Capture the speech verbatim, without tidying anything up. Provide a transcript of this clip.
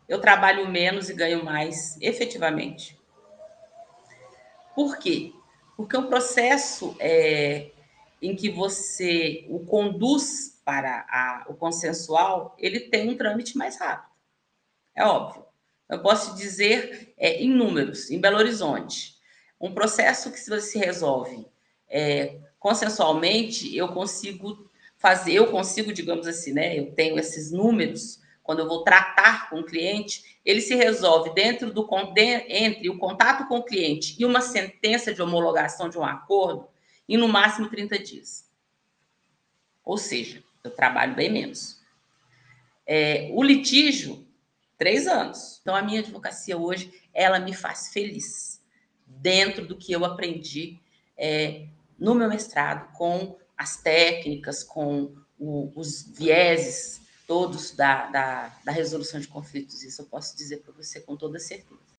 eu trabalho menos e ganho mais, efetivamente. Por quê? Porque o processo é, em que você o conduz para a, o consensual, ele tem um trâmite mais rápido. É óbvio. Eu posso dizer é, em números, em Belo Horizonte, um processo que se se resolve é, consensualmente, eu consigo fazer, eu consigo, digamos assim, né? Eu tenho esses números, quando eu vou tratar com o cliente, ele se resolve dentro do entre o contato com o cliente e uma sentença de homologação de um acordo em no máximo trinta dias. Ou seja, eu trabalho bem menos. É, o litígio, três anos. Então, a minha advocacia hoje, ela me faz feliz, dentro do que eu aprendi é, no meu mestrado, com as técnicas, com o, os vieses todos da, da, da resolução de conflitos. Isso eu posso dizer para você com toda certeza.